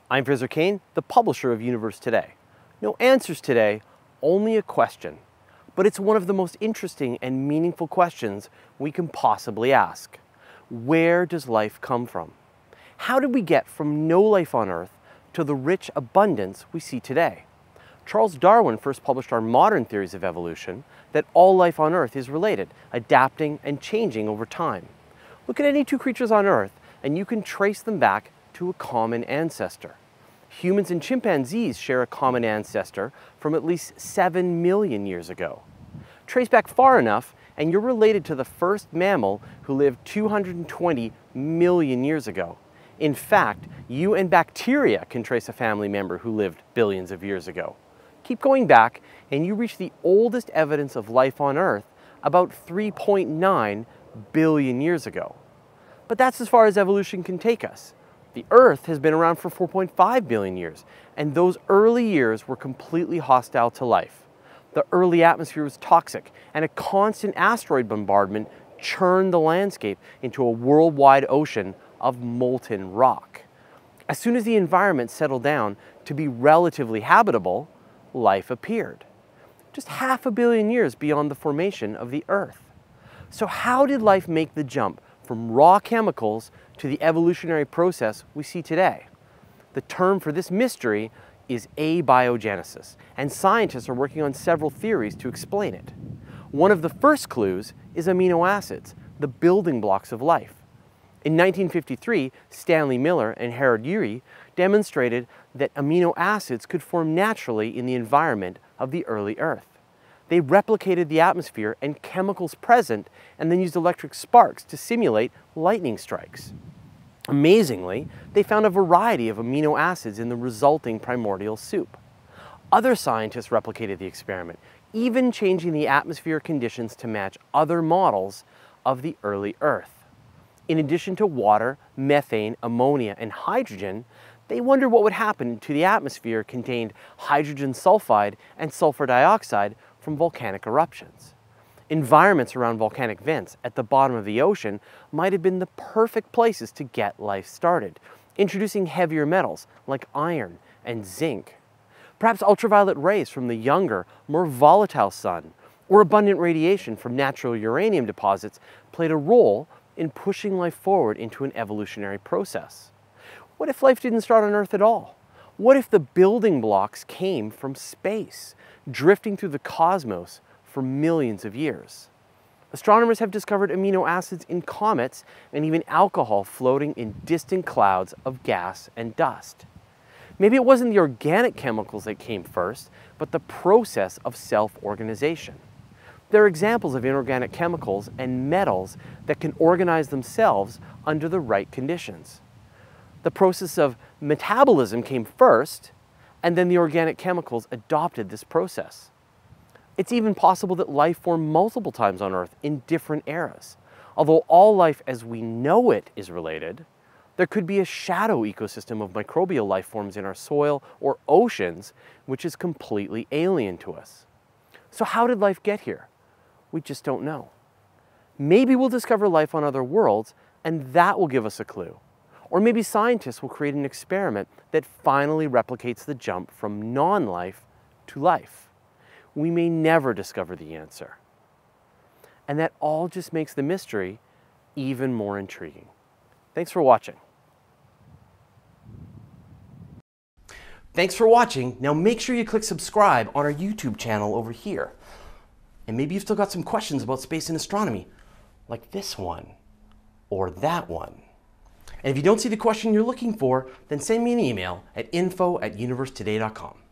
I'm Fraser Cain, the publisher of Universe Today. No answers today, only a question. But it's one of the most interesting and meaningful questions we can possibly ask. Where does life come from? How did we get from no life on Earth to the rich abundance we see today? Charles Darwin first published our modern theories of evolution that all life on Earth is related, adapting and changing over time. Look at any two creatures on Earth and you can trace them back to a common ancestor. Humans and chimpanzees share a common ancestor from at least 7 million years ago. Trace back far enough and you're related to the first mammal who lived 220 million years ago. In fact, you and bacteria can trace a family member who lived billions of years ago. Keep going back and you reach the oldest evidence of life on Earth about 3.9 billion years ago. But that's as far as evolution can take us. The Earth has been around for 4.5 billion years, and those early years were completely hostile to life. The early atmosphere was toxic, and a constant asteroid bombardment churned the landscape into a worldwide ocean of molten rock. As soon as the environment settled down to be relatively habitable, life appeared. Just 500 million years beyond the formation of the Earth. So how did life make the jump from raw chemicals to the evolutionary process we see today? The term for this mystery is abiogenesis, and scientists are working on several theories to explain it. One of the first clues is amino acids, the building blocks of life. In 1953, Stanley Miller and Harold Urey demonstrated that amino acids could form naturally in the environment of the early Earth. They replicated the atmosphere and chemicals present and then used electric sparks to simulate lightning strikes. Amazingly, they found a variety of amino acids in the resulting primordial soup. Other scientists replicated the experiment, even changing the atmosphere conditions to match other models of the early Earth. In addition to water, methane, ammonia, and hydrogen, they wondered what would happen to the atmosphere contained hydrogen sulfide and sulfur dioxide from volcanic eruptions. Environments around volcanic vents at the bottom of the ocean might have been the perfect places to get life started, introducing heavier metals like iron and zinc. Perhaps ultraviolet rays from the younger, more volatile sun, or abundant radiation from natural uranium deposits played a role in pushing life forward into an evolutionary process. What if life didn't start on Earth at all? What if the building blocks came from space, drifting through the cosmos for millions of years? Astronomers have discovered amino acids in comets and even alcohol floating in distant clouds of gas and dust. Maybe it wasn't the organic chemicals that came first, but the process of self-organization. There are examples of inorganic chemicals and metals that can organize themselves under the right conditions. The process of metabolism came first, and then the organic chemicals adopted this process. It's even possible that life formed multiple times on Earth in different eras. Although all life as we know it is related, there could be a shadow ecosystem of microbial life forms in our soil or oceans which is completely alien to us. So how did life get here? We just don't know. Maybe we'll discover life on other worlds and that will give us a clue. Or maybe scientists will create an experiment that finally replicates the jump from non-life to life. We may never discover the answer. And that all just makes the mystery even more intriguing. Thanks for watching. Thanks for watching. Now make sure you click subscribe on our YouTube channel over here. And maybe you've still got some questions about space and astronomy, like this one or that one. And if you don't see the question you're looking for, then send me an email at info@universetoday.com.